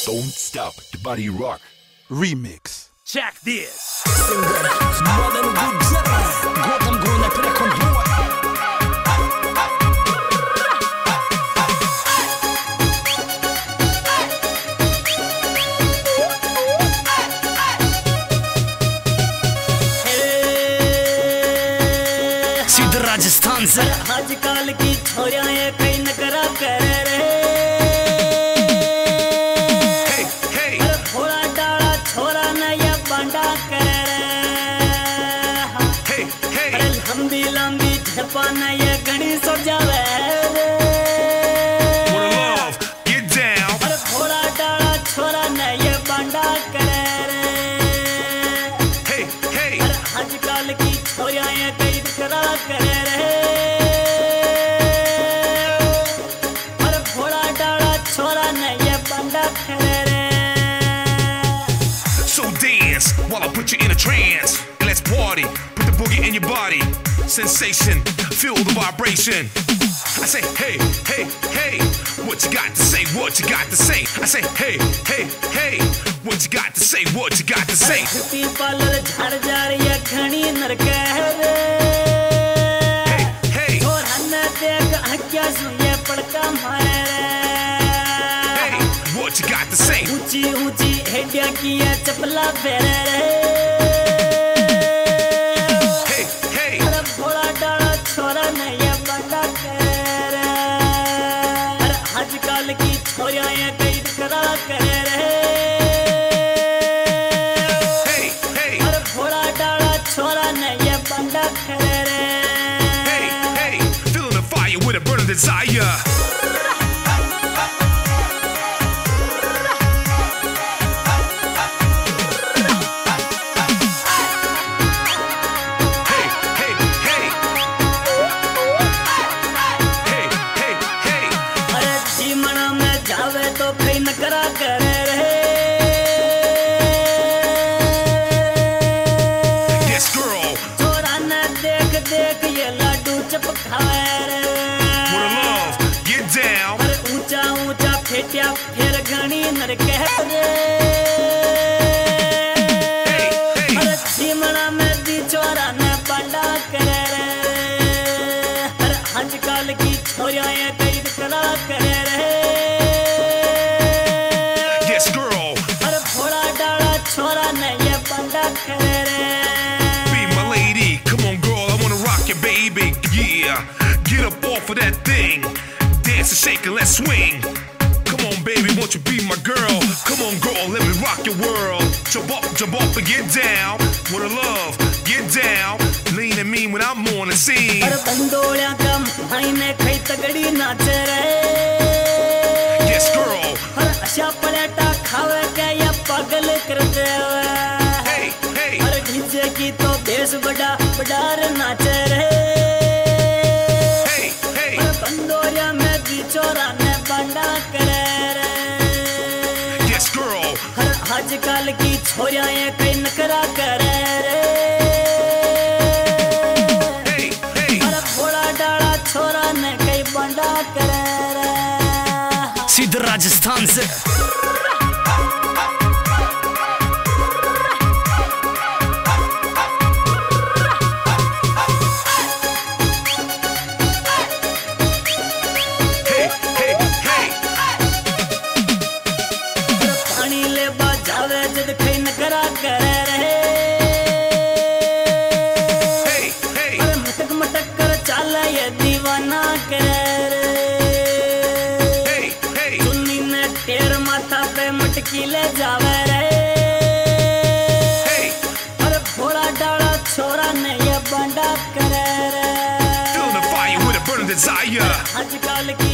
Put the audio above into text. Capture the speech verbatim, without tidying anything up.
Don't Stop the Body Rock Remix. Check this. Modern Gujarat, Gotham Guna Record Boy. सीधा राजस्थान से आजकल की छोरियां कहीं न करा कर रहे थोड़ा डाला छोरा न ये बंडा कर रहे लंबी लंबी झपा न ये घड़ी सो जावे थोड़ा डाला छोरा न ये बंडा कर रहे आजकल की छोरियां कहीं न करा कर रहे थोड़ा डाला छोरा न ये बंडा कर रहे While I put you in a trance, and let's party. Put the boogie in your body. Sensation, feel the vibration. I say, hey, hey, hey, what you got to say? What you got to say? I say, hey, hey, hey, what you got to say? What you got to say? Hey, hey, hey, what you got to say? ऊंची ऊंची हेडिया की है चपला फेरे Hey, hey, अरे भोला डाला छोरा नहीं है बंदा करे अरे आजकल की छोरियां ये कई करा करे hey, hey, अरे भोला डाला छोरा नहीं है बंदा करे hey, hey, feeling the fire with a burning desire. फेटिया फिर घनी नर कह रे अरे जीमना में दी चोरा ने बंडा करे रे अरे आजकल की छोरियां ये कई करा करे रे Yes girl, अरे भोला डाला छोरा ने ये बंडा करे रे be my lady, come on girl, I wanna rock you baby, yeah, get up off of that thing, dance and shake and let's swing. Come on, baby, won't you be my girl? Come on, girl, let me rock your world. Jump up, jump up and get down. Wanna love, get down. Lean and mean when I'm on the scene. अरे बंदोलियां कम आईने कई तगड़ी नाच रहे. Yes, girl. अरे अशा पलेटा खावे के या पागल कर दे. Hey, hey. अरे डीजे की तो बेस बड़ा बड़ार नाच रहे. Hey, hey. अरे बंदोलियां में दी चोरा ने बंडा करे. आजकल की छोरियां ये कई नखरा करे रे अरे भोला डाला छोरा ने कई बंडा करे रे सीधा राजस्थान से मटकीले जावे रे अरे भोला डाला छोरा ने ये बंडा करे रे Feeling the fire with a burning desire. आजकल